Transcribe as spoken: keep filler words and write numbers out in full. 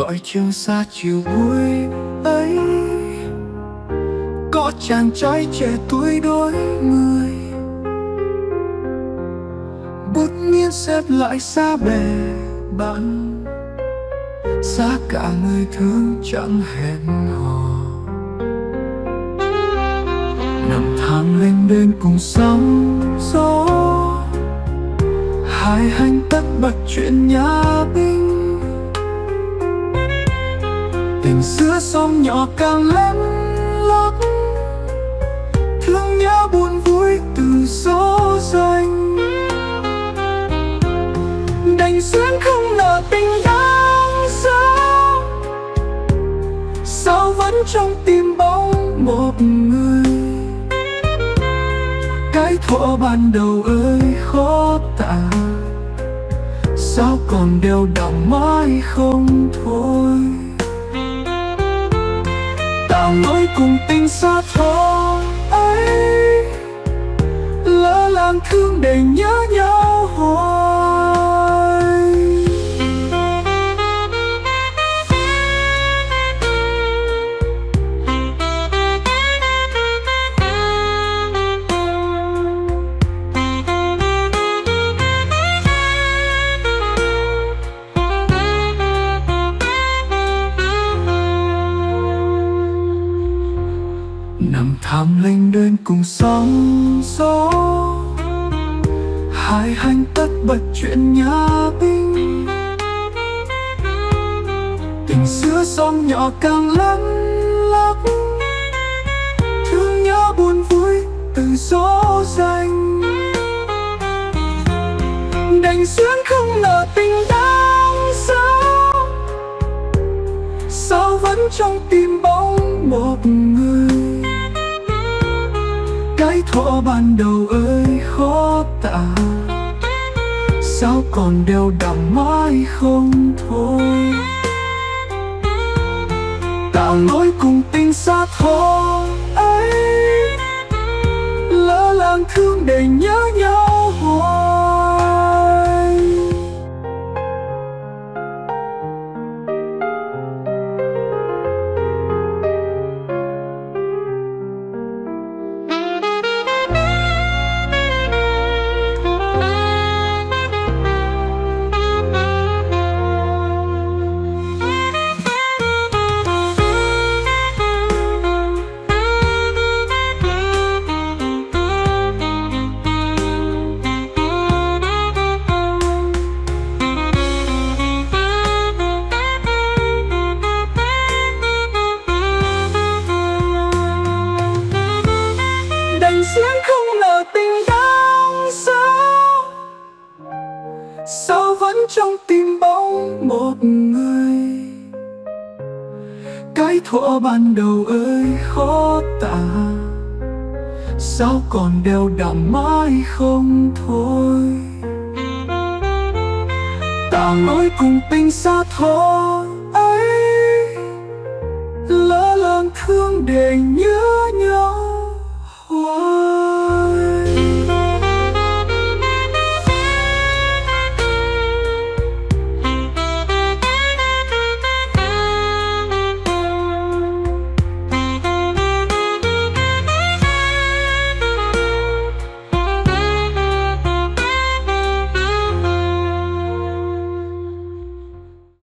gọi chiều xa chiều vui ấy. Có chàng trai trẻ tuổi đôi người, bút nghiêng xếp lại xa bè bạn, xa cả người thương chẳng hẹn hò. Nằm thang lên bên cùng sóng gió, hai hành tất bật chuyện nhà binh. Tình xưa xóm nhỏ càng lem lắc, thương nhớ buồn vui từ gió danh. Đành duyên không nợ tình đáng giá, sao vẫn trong tim bóng một người. Cái thuở ban đầu ơi khó tả, sao còn đều đọng mãi không thôi. Tao nói cùng tình xa thôi ấy, lỡ làng thương để nhớ nhau hoài. Nằm thảm lênh đênh cùng sóng gió, hai hành tất bật chuyện nhà binh. Tình xưa xóm nhỏ càng lắm lắc, thương nhớ buồn vui từ gió danh. Đành duyên không nợ tình đáng giá, sao vẫn trong tim bóng một người. Cái thuở ban đầu ơi khó tả, sao còn đều đọng mãi không thôi. Tạo nỗi cùng tình xa thôi ấy, lỡ làng thương để nhớ nhau hoài. Đành duyên không nợ tình đáng giá, sao vẫn trong tim bóng một người. Cái thuở ban đầu ơi khó tả, sao còn đều đọng mãi không thôi. Tao nói cùng tình xa thôi ấy, lỡ làng thương để nhớ nhau hoài.